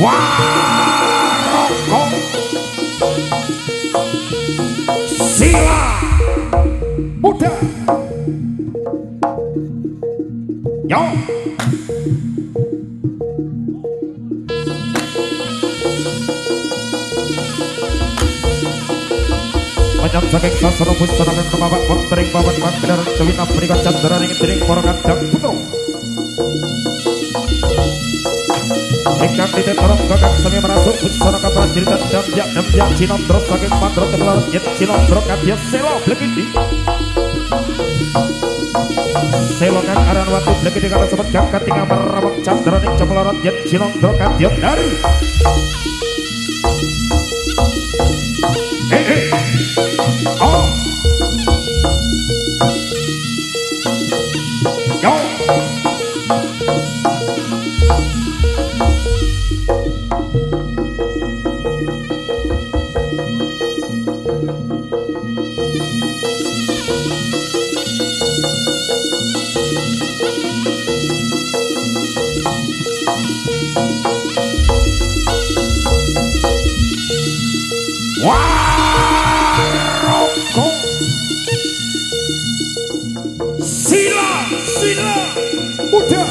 Waroko Sila Muda Yo Menyang saking sasana busanakan kemawak Mentering bawan makdaran cewina perikot candara ring tiring porokan dan putro Ingkang titik orang kakak sami merasuk busana kapal diritan damjak cinondro saking mandro temelarut yen cinondro kadia selo blekiti selo kang aran watu blekiti kata sobat kakak tinggal merawak candara ring cemelarut yen cinondro kadia dari Oh Yo Waroko Sila Muda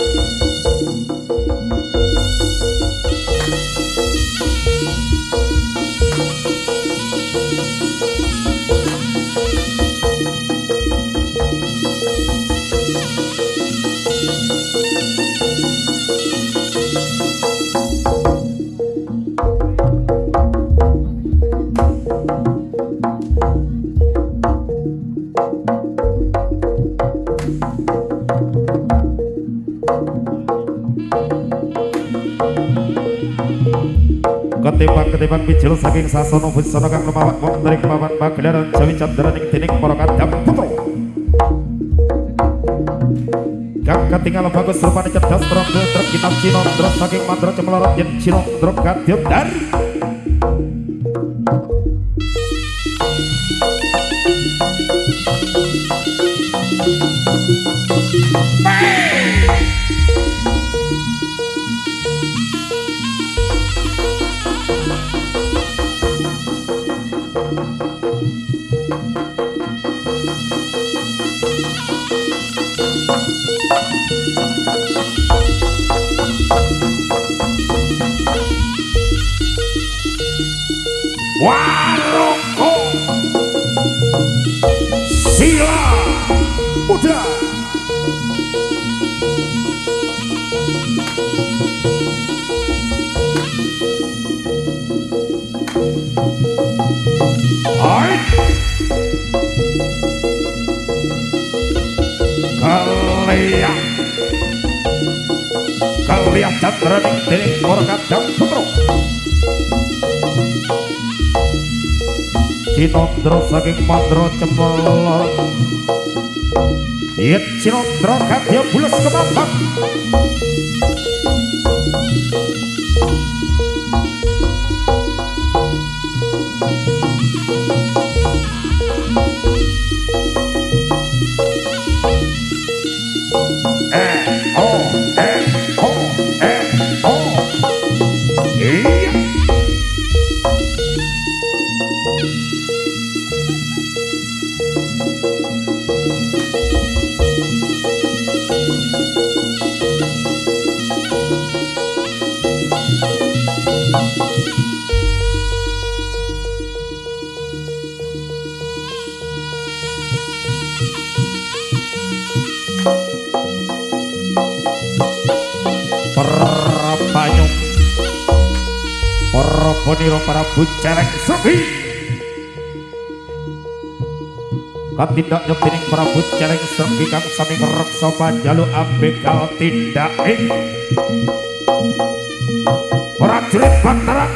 Ketimbang bijil saking sasono busana kang lumawak mentering pawan pagelaran jawi candra ning dening para kadang putro kang katingal bagus rupane cerdas trondol trek kitab cinondro saking mandra cemelorot yen cinondro kadya dari Waroko Sila Muda Hai Kalian candra ning dening para kadang putro Cinondro saking mandra cemelor yen cinondro kadya bules kemabang Poniro para buceleng sepi katindak nyepining para buceleng sepi kang sami ngreksa panjalu ambekal tindake prajurit Mataram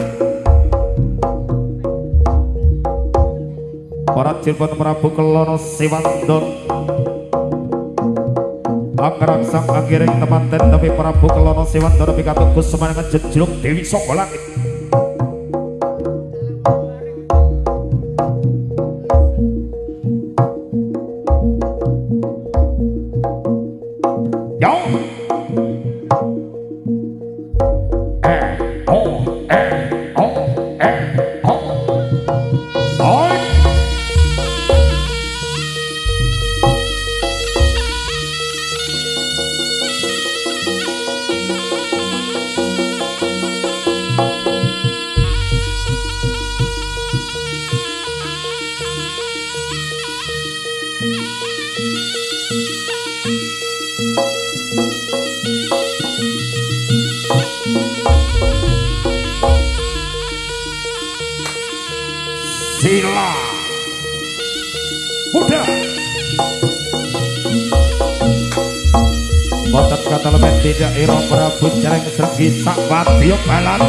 para Cirebon Prabu Kelana Sewandon Anggrang sang anggiring temanten tapi Prabu Kelana Sewandon pikantuk kusemanengan jejuluk Dewi Saka Langit Yo Sila muda boten kata lebih tidak iro Prabu Cereng Sregi Sakwatyo Balan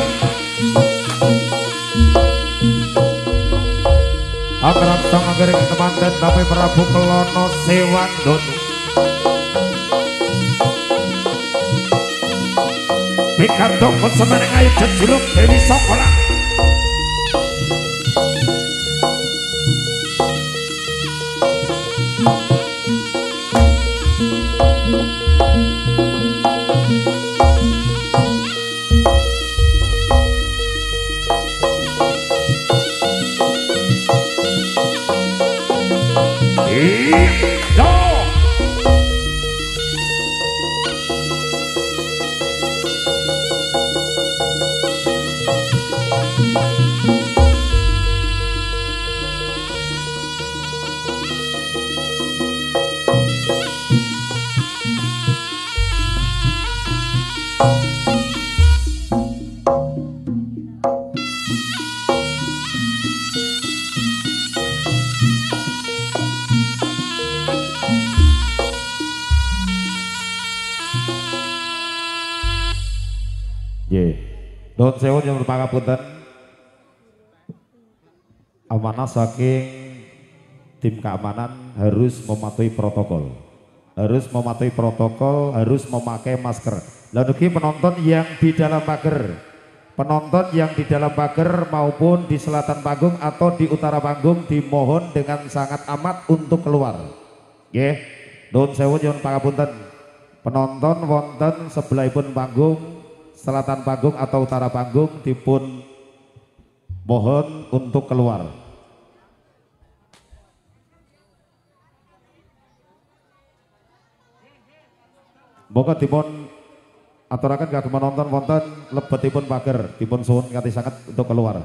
akrab sang angering temanten tapi Prabu Kelono Sewandono Bikandong semeneng ayu jejuluk Dewi Sokola Don sewu yang berpangapunten amanah saking tim keamanan harus mematuhi protokol, harus memakai masker. Lalu penonton yang di dalam pagar, maupun di selatan panggung atau di utara panggung dimohon dengan sangat amat untuk keluar. Nggih, don sewu yang pangapunten penonton wonten sebelahipun panggung, selatan panggung atau utara panggung dipun mohon untuk keluar. Moga dipun aturaken kagem penonton wonten lebetipun pager dipun suwun kanthi sanget untuk keluar.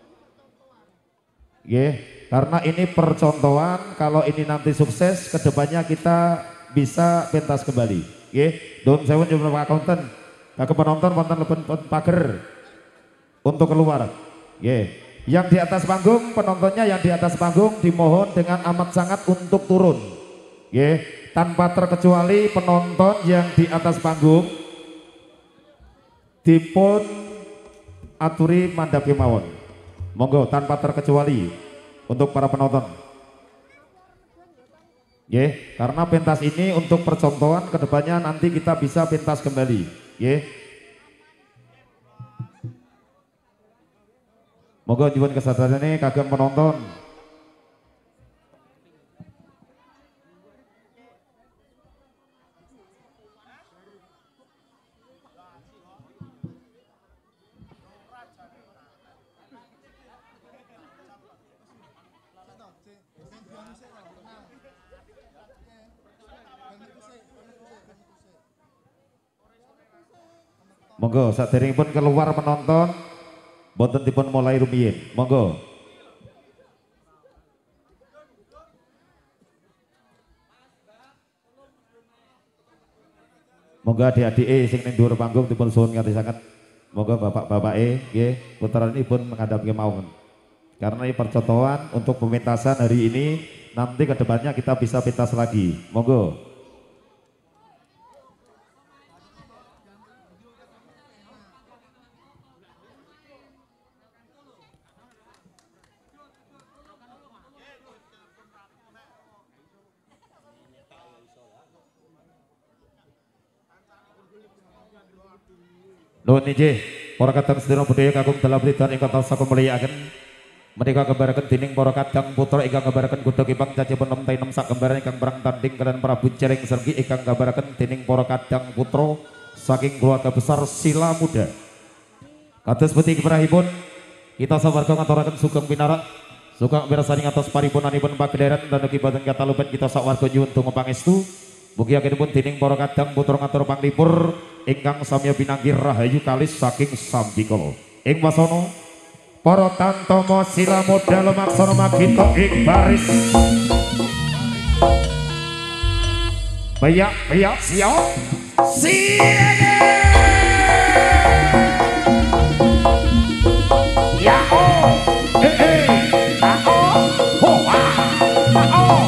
Nggih, karena ini percontohan, kalau ini nanti sukses kedepannya kita bisa pentas kembali. Nggih, don sewu nyuwun pangapunten ke penonton wonten lebet pager untuk keluar. Yang di atas panggung, penontonnya yang di atas panggung dimohon dengan amat sangat untuk turun. Tanpa terkecuali penonton yang di atas panggung dipun aturi mandhap kemawon. Monggo tanpa terkecuali untuk para penonton. Karena pentas ini untuk percontohan, kedepannya nanti kita bisa pentas kembali. Moga nyuwun kesadarannya kagem penonton. Monggo saderengipun keluar penonton boten dipun mulai rumiyin. Monggo. Monggo adik-adik sing ning dhuwur panggung dipun suwun nganti sanget. Monggo bapak-bapake nggih puteranipun menghadap kemawon. Karena ini percontohan untuk pementasan hari ini, nanti kedepannya kita bisa pentas lagi. Monggo. Nuwun inggih para kadang sedherek budaya kakung dalam ridan ingkang tansah kumulyaken menika kembaraken dening para kadang putra ingkang kembaraken kuda kipang cacipun 6 sak kembaran ingkang perang tanding kaliyan Prabu Cereng Sregi ingkang kembaraken dening para kadang putra saking keluarga besar Sila Muda. Kados putih kiprahipun kita sawarga ngaturaken sugeng pinarak sugeng mirsani ngatos paripunanipun pagedheran dan ugi boten katalupet kita sawarga nyuwun donga pangestu. Mugi akhiripun dening para kadang putra ngatur panglipur ingkang samya pinanggih rahayu kalis saking sambikala. Ing wasana para tantama Sila Muda lumaksana magita ing baris. Bayak, bayak, siap. Siap. Ya oh, ah oh, ho ah oh,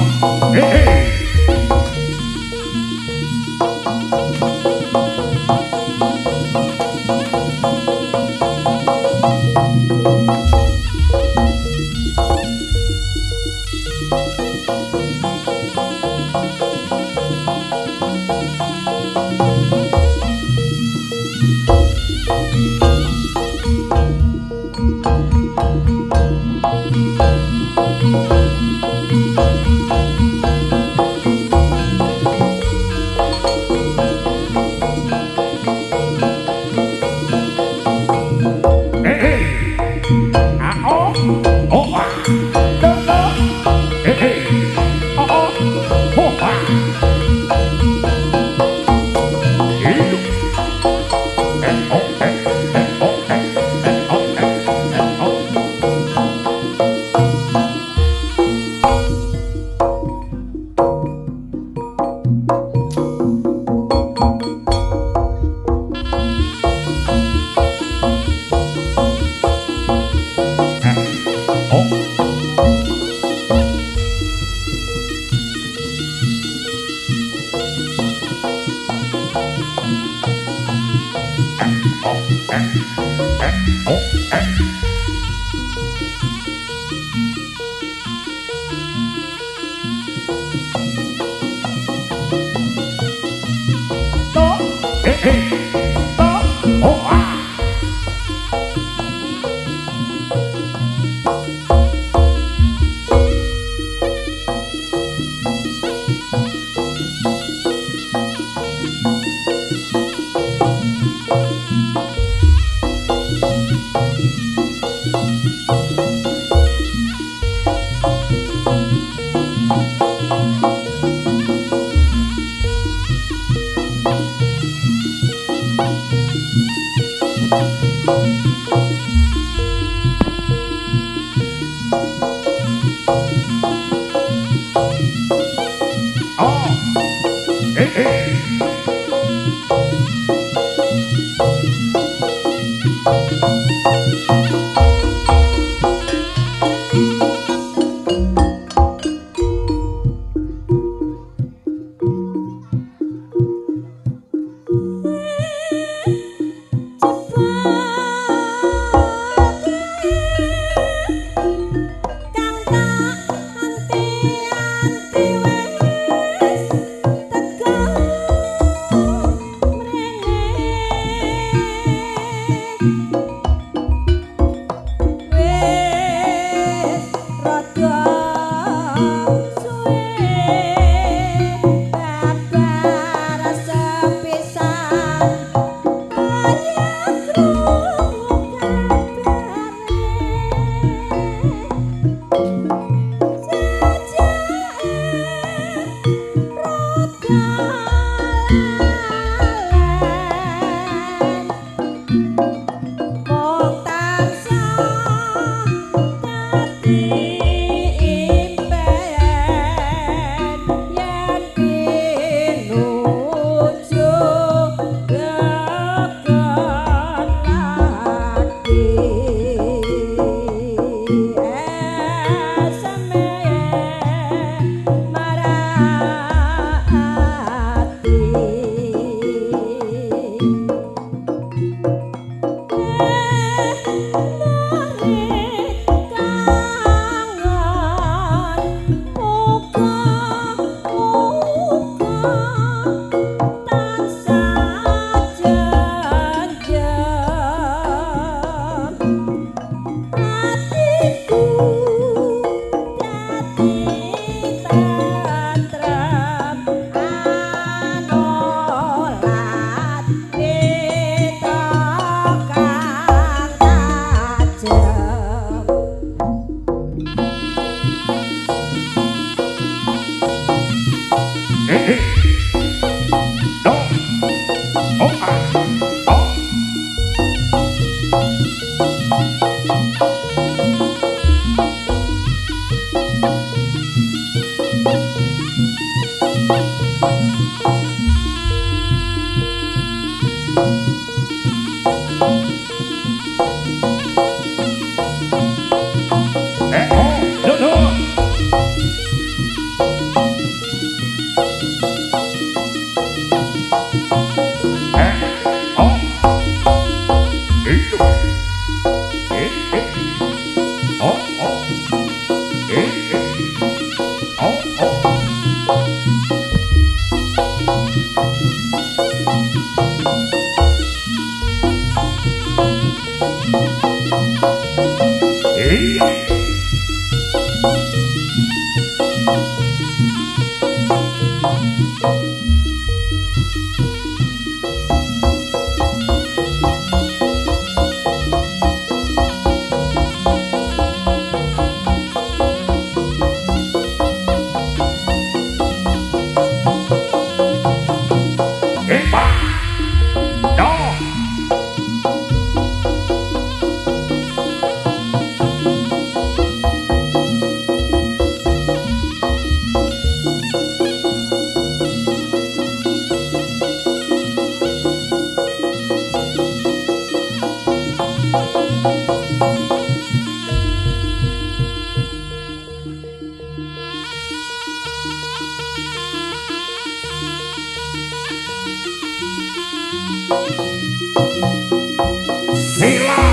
Sila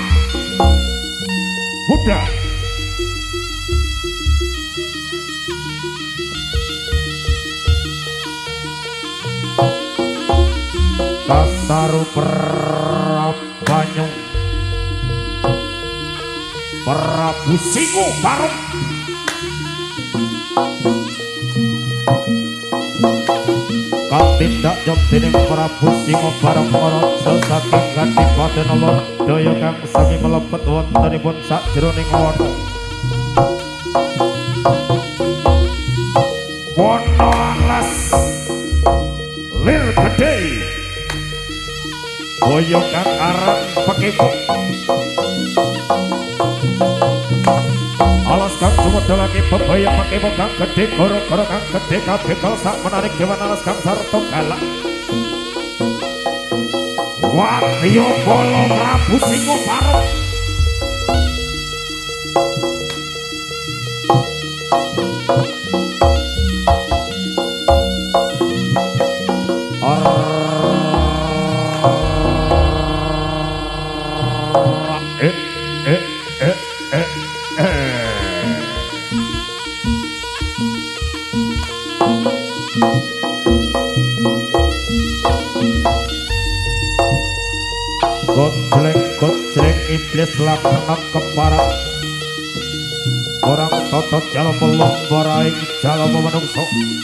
Buddha Kasaru Prabanyu Prabu Singo Barung tindak jog dening Prabu Singo Barung Raja saking Kadipaten Lodaya kang sami mlebet wontenipun sajroning wana. Wana alas lir gedhe boyo kang aran Pekipuk alas kang sumedhalake bebaya Pekipuk kang gedhe gara-gara kang gedhe kabekel sak menarik dewan alas kang sarta galak Wadya Bala Prabu Singo Barung Gojleng iblis laknat keparat orang totot jalma lomba ing jalma manungsa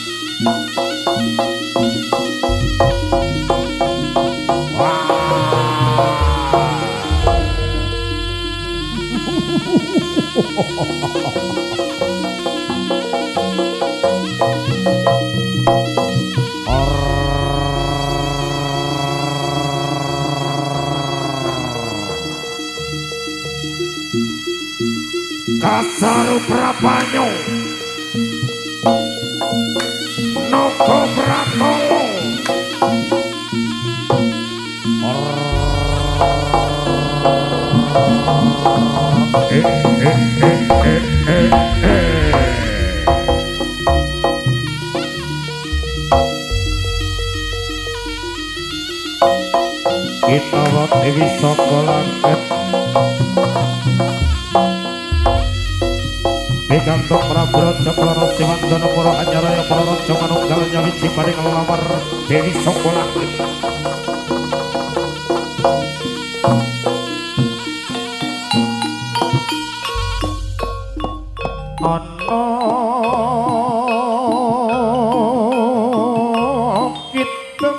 Kasaru Prabanyu Naga Prakala Kita Dewi saka langit Gantung Prabraja Pelana Siwandana Para Anyaraya Praraja Manunggal Nyawiji paring lamar Dewi saka langit ana kitem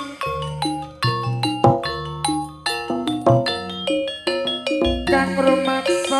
kang rumaksa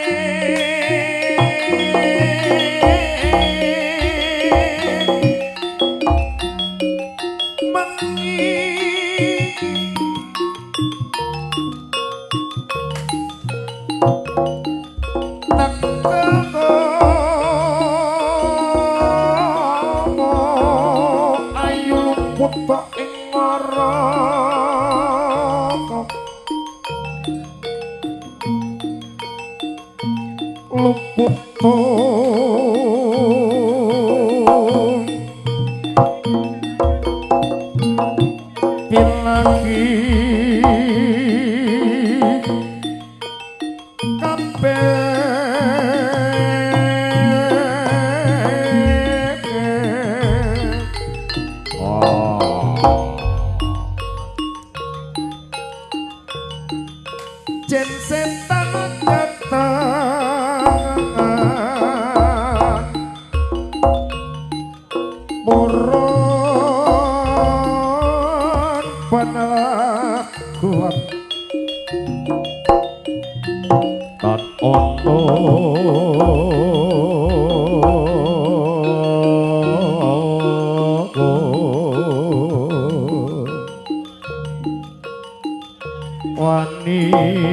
Jen setan datang Rabbana kuat tan ono wani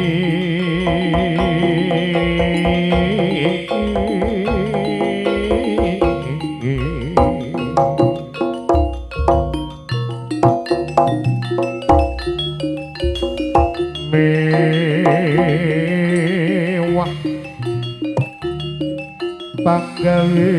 mewah panggawe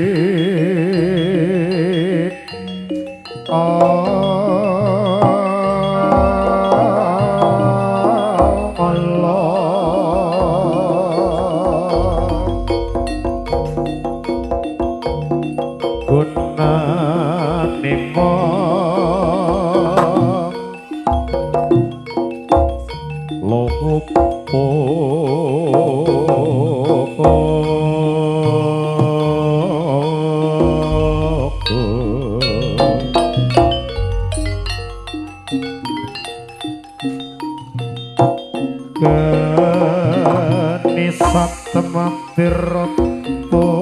kenisat tematirto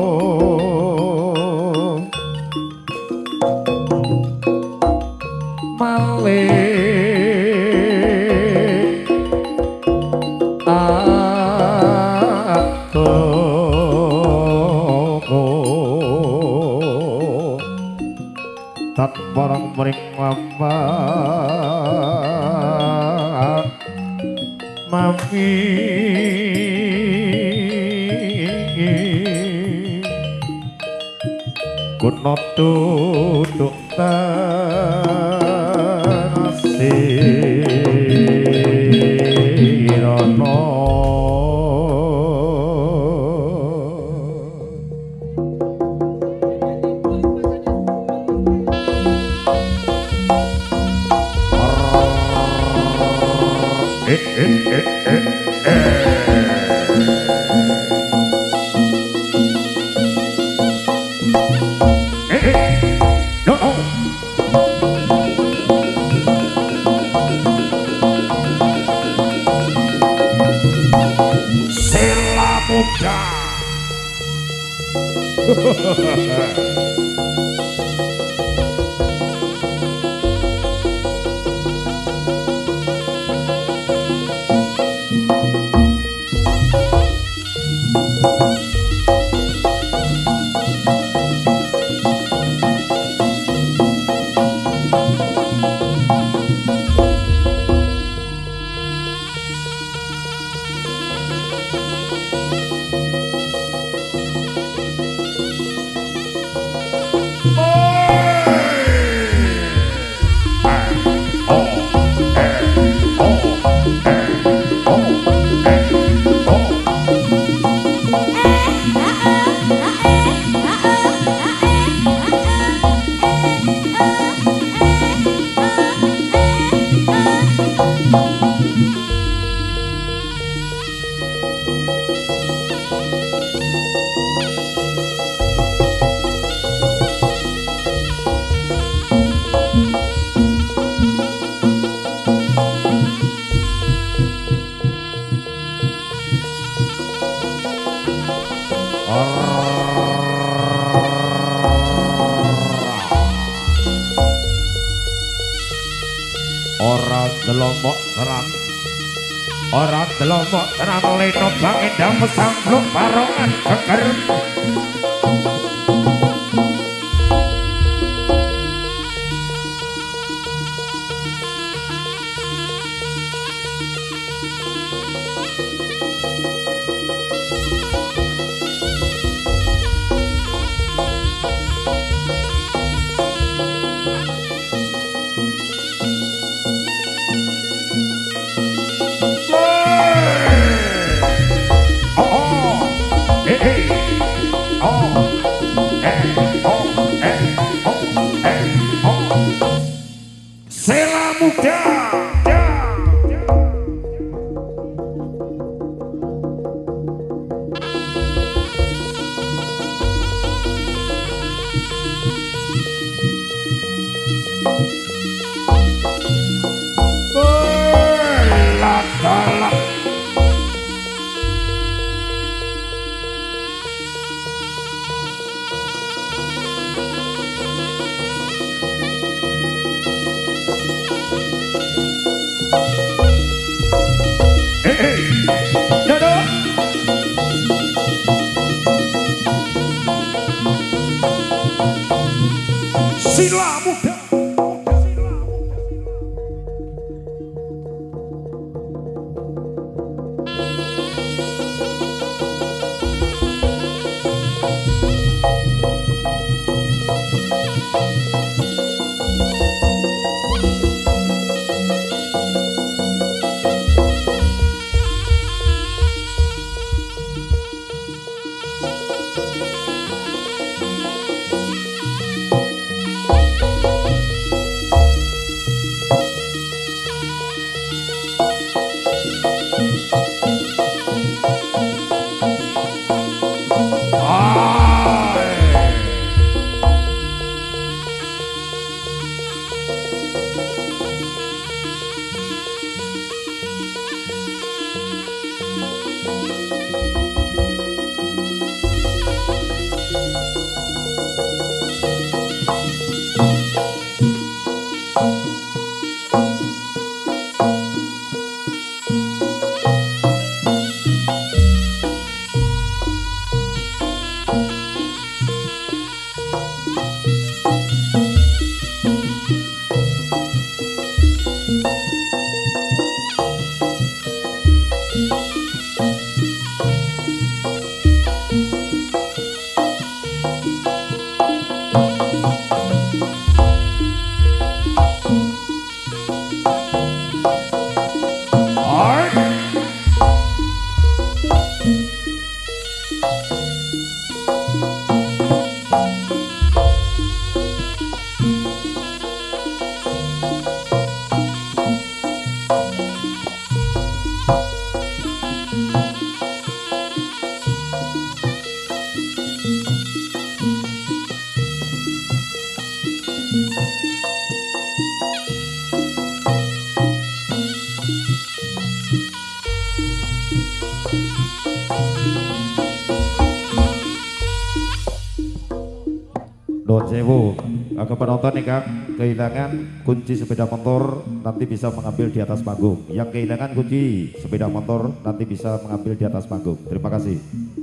malik ato tat barang mering mama mami kuno duduk tanasirono Sela muda. Ora delomok tenan, ora delomok tenan leno bang endang mesambluk barongan geger. Sela muda. Sila muda. Nuwun sewu, ke penonton nih Kang, kehilangan kunci sepeda motor nanti bisa mengambil di atas panggung. Yang kehilangan kunci sepeda motor nanti bisa mengambil di atas panggung. Terima kasih.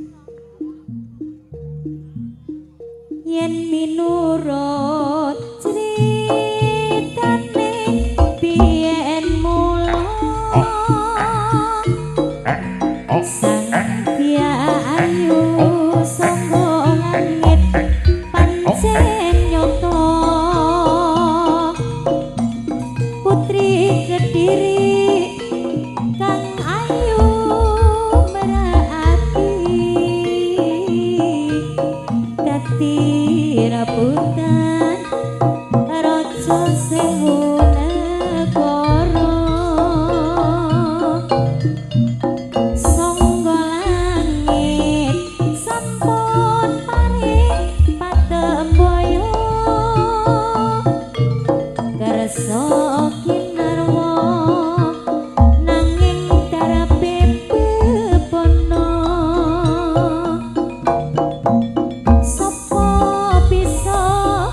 Yen minurut critane biyen mula sang ayu sanggo langit pancen nyoto putri Kediri kang ayu merati dadi rabutan raja sewu negara sangga langit sampun paring patemboyo garsa kinarwa nanging darape bebono sapa bisa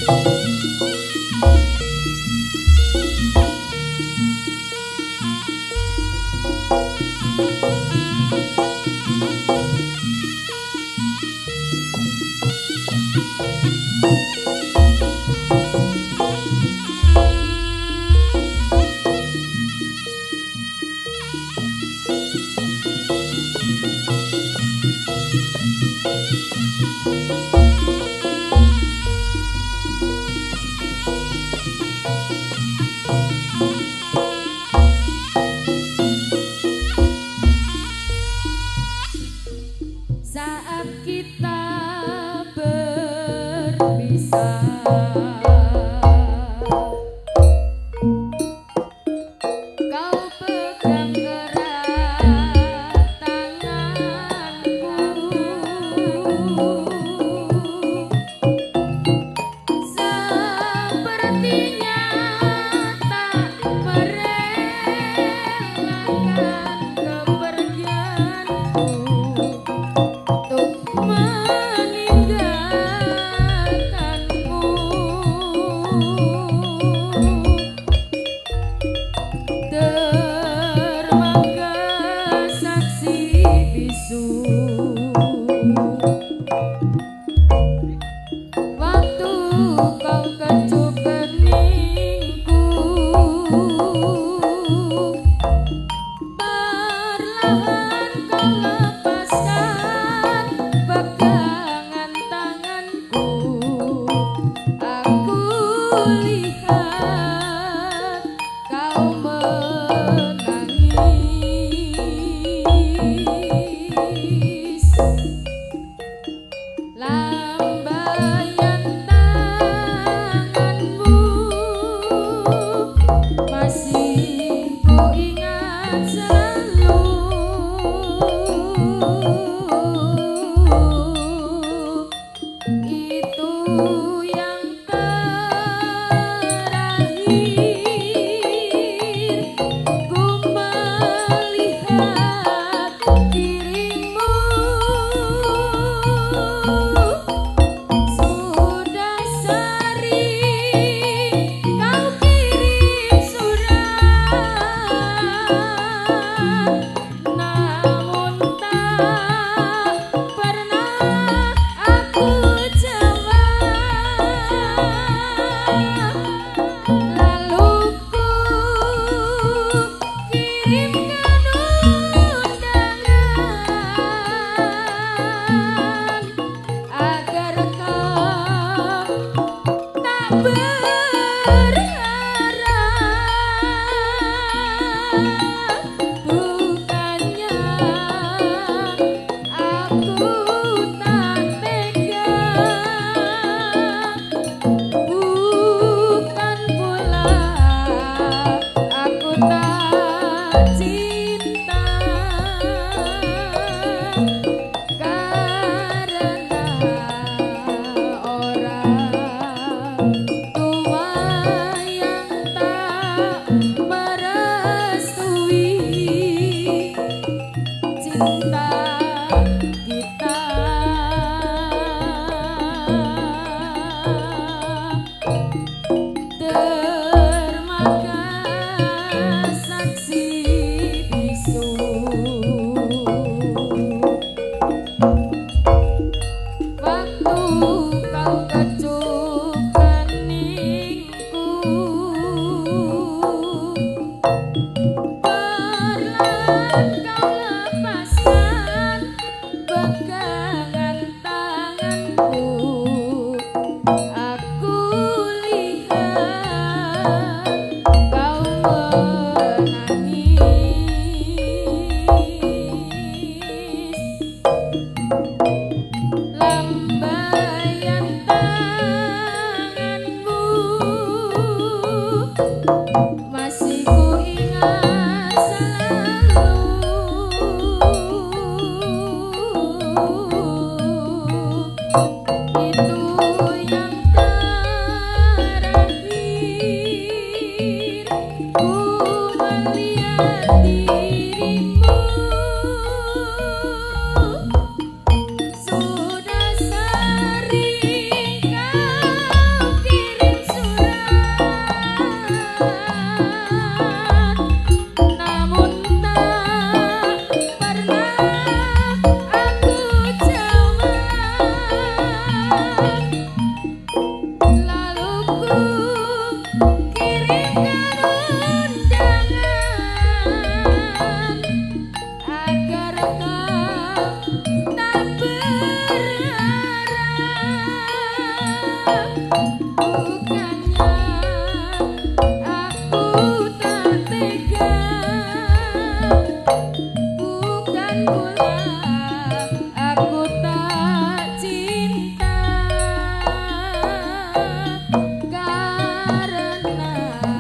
Saat kita berpisah, kau pegang erat tanganku, sepertinya tak merelakan kepergianku untuk meninggalkanmu. Dermaga saksi bisu, waktu kau kecup keningku, perlahan kau lepaskan pegangan tanganku. Aku lihat kau menangis, lambaian tanganmu masih ku ingat selalu. Itu yang terakhir bukannya aku tak tega, bukan pula aku tak cinta, karena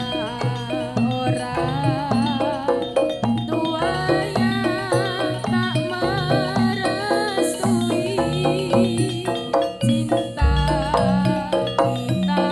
orang tua yang tak merestui cinta kita.